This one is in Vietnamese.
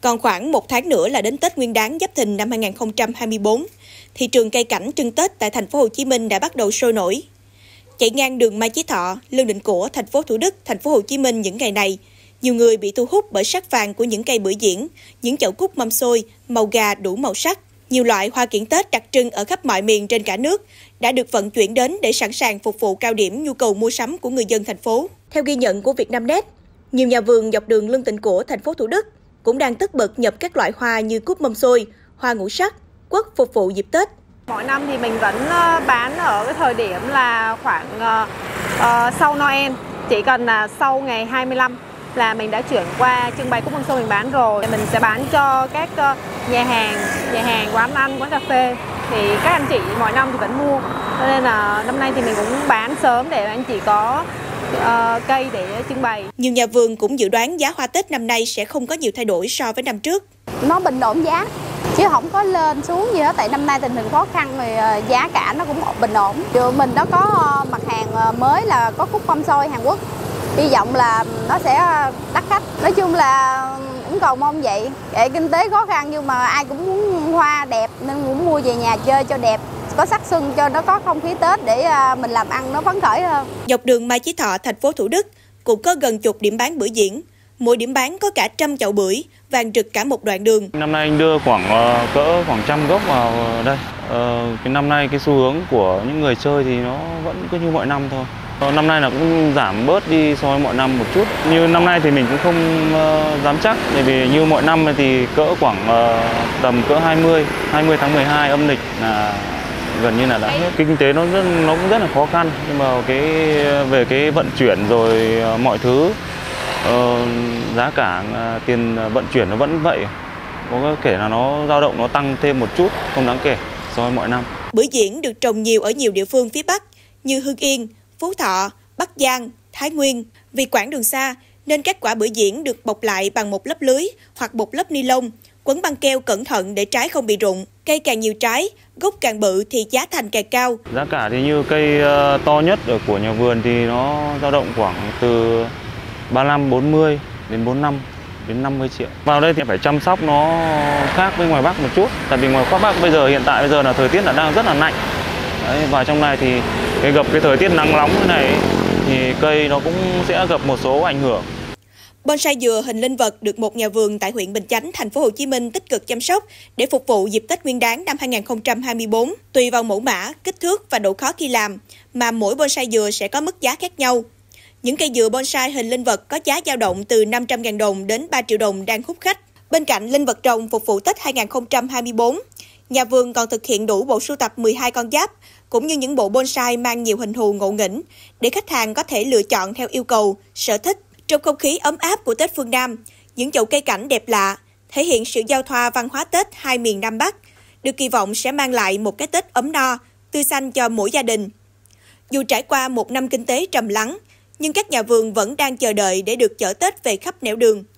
Còn khoảng 1 tháng nữa là đến Tết Nguyên đán Giáp Thìn năm 2024, thị trường cây cảnh trưng Tết tại thành phố Hồ Chí Minh đã bắt đầu sôi nổi. Chạy ngang đường Mai Chí Thọ, Lương Định Của, thành phố Thủ Đức, thành phố Hồ Chí Minh những ngày này, nhiều người bị thu hút bởi sắc vàng của những cây bưởi diễn, những chậu cúc mâm xôi, màu gà đủ màu sắc. Nhiều loại hoa kiển Tết đặc trưng ở khắp mọi miền trên cả nước đã được vận chuyển đến để sẵn sàng phục vụ cao điểm nhu cầu mua sắm của người dân thành phố. Theo ghi nhận của Vietnamnet, nhiều nhà vườn dọc đường Lương Định Của, thành phố Thủ Đức cũng đang tất bật nhập các loại hoa như cúc mâm xôi, hoa ngũ sắc, quất phục vụ dịp Tết. Mỗi năm thì mình vẫn bán ở cái thời điểm là khoảng sau Noel, chỉ cần là sau ngày 25 là mình đã chuyển qua trưng bày cúc mâm xôi mình bán rồi. Mình sẽ bán cho các nhà hàng, quán ăn, quán cà phê. Thì các anh chị mỗi năm thì vẫn mua. Cho nên là năm nay thì mình cũng bán sớm để anh chị có cây để trưng bày. Nhiều nhà vườn cũng dự đoán giá hoa Tết năm nay sẽ không có nhiều thay đổi so với năm trước. Nó bình ổn giá, chứ không có lên xuống gì hết, tại năm nay tình hình khó khăn thì giá cả nó cũng bình ổn. Trường mình nó có mặt hàng mới là có cúc mâm xôi Hàn Quốc, hy vọng là nó sẽ đắt khách. Nói chung là cũng cầu mong vậy. Để kinh tế khó khăn nhưng mà ai cũng muốn hoa đẹp nên cũng mua về nhà chơi cho đẹp, có sắc xuân cho nó có không khí Tết để mình làm ăn nó phấn khởi hơn. Dọc đường Mai Chí Thọ, thành phố Thủ Đức cũng có gần chục điểm bán bưởi diễn. Mỗi điểm bán có cả 100 chậu bưởi, vàng rực cả một đoạn đường. Năm nay anh đưa khoảng 100 gốc vào đây. Cái năm nay cái xu hướng của những người chơi thì nó vẫn cứ như mọi năm thôi. Năm nay là cũng giảm bớt đi so với mọi năm một chút. Như năm nay thì mình cũng không dám chắc, bởi vì như mọi năm thì cỡ khoảng tầm cỡ 20 tháng 12 âm lịch là gần như là đã hết. Kinh tế nó cũng rất là khó khăn, nhưng mà về cái vận chuyển rồi mọi thứ, giá cả tiền vận chuyển nó vẫn vậy. Có thể là nó dao động, nó tăng thêm một chút, không đáng kể so với mọi năm. Bưởi diễn được trồng nhiều ở nhiều địa phương phía Bắc như Hưng Yên, Phú Thọ, Bắc Giang, Thái Nguyên. Vì quãng đường xa nên các quả bưởi diễn được bọc lại bằng một lớp lưới hoặc một lớp ni lông, quấn băng keo cẩn thận để trái không bị rụng. Cây càng nhiều trái, gốc càng bự thì giá thành càng cao. Giá cả thì như cây to nhất ở của nhà vườn thì nó dao động khoảng từ 35-40 đến 45 đến 50 triệu. Vào đây thì phải chăm sóc nó khác với ngoài Bắc một chút. Tại vì ngoài Bắc hiện tại bây giờ là thời tiết là đang rất là lạnh. Đấy, vào trong này thì gặp cái thời tiết nắng nóng thế này thì cây nó cũng sẽ gặp một số ảnh hưởng. Bonsai dừa hình linh vật được một nhà vườn tại huyện Bình Chánh, thành phố Hồ Chí Minh tích cực chăm sóc để phục vụ dịp Tết Nguyên đán năm 2024. Tùy vào mẫu mã, kích thước và độ khó khi làm mà mỗi bonsai dừa sẽ có mức giá khác nhau. Những cây dừa bonsai hình linh vật có giá dao động từ 500.000 đồng đến 3 triệu đồng đang hút khách. Bên cạnh linh vật rồng phục vụ Tết 2024, nhà vườn còn thực hiện đủ bộ sưu tập 12 con giáp, cũng như những bộ bonsai mang nhiều hình thù ngộ nghĩnh để khách hàng có thể lựa chọn theo yêu cầu, sở thích. Trong không khí ấm áp của Tết phương Nam, những chậu cây cảnh đẹp lạ thể hiện sự giao thoa văn hóa Tết hai miền Nam Bắc, được kỳ vọng sẽ mang lại một cái Tết ấm no, tươi xanh cho mỗi gia đình. Dù trải qua một năm kinh tế trầm lắng, nhưng các nhà vườn vẫn đang chờ đợi để được chở Tết về khắp nẻo đường.